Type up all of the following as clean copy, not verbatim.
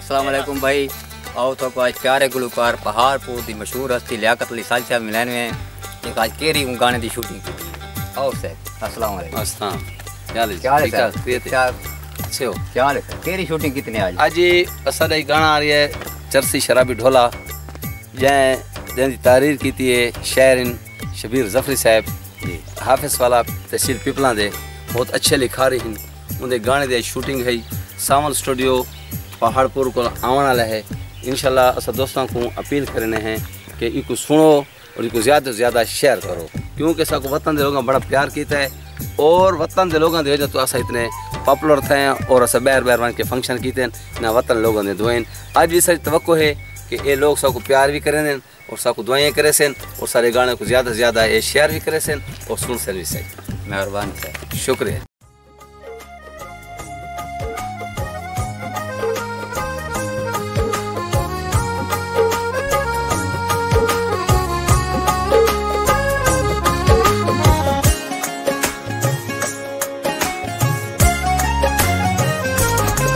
अस्सलाम वालेकुम भाई। आओ तो आज प्यारे गुलकार पहाड़पुर की मशहूर हस्ती लियाकत अली साल साहब मिलन में एक आज केरी गाने की शूटिंग की। आओ सर, अस्सलाम वालेकुम। अस्सलाम, क्या हाल है? क्या हाल है सर? अच्छे हो? क्या हाल है सर? केरी शूटिंग कितने आज? आज असां दा गाना आ रही है चरसी शराबी ढोला जैन तारीर की थी शायरिन शबीर जफरी साहब जी, हाफिज वाला तहसील पिपला दे बहुत अच्छे लिखा रही हैं। उनके गाने की शूटिंग है सावन स्टूडियो पहाड़पुर को आने वाला है। इंशाल्लाह असा दोस्तों को अपील करने हैं कि इनको सुनो और इनको ज़्यादा से ज़्यादा शेयर करो, क्योंकि सबको वतन के लोगों बड़ा प्यार किया है और वतन के लोगों की वजह तो असा इतने पॉपुलर थे और असा बैर बैर वन के फंक्शन किए ना वतन लोगों ने दुआएं। आज भी सारी तवक्को है कि ये लोग सबको प्यार भी करें और सबको दुआएं करे सन और सारे गाने को ज़्यादा से ज़्यादा ये शेयर भी करे सन और सुन सन भी सही। मेहरबानी सर, शुक्रिया।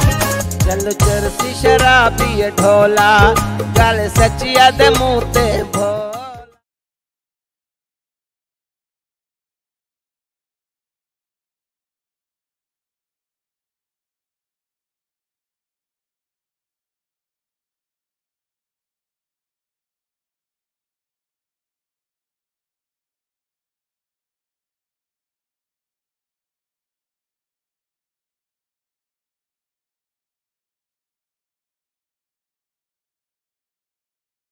चल चरसी शराबी ढोला गल सचिया दे मुँह ते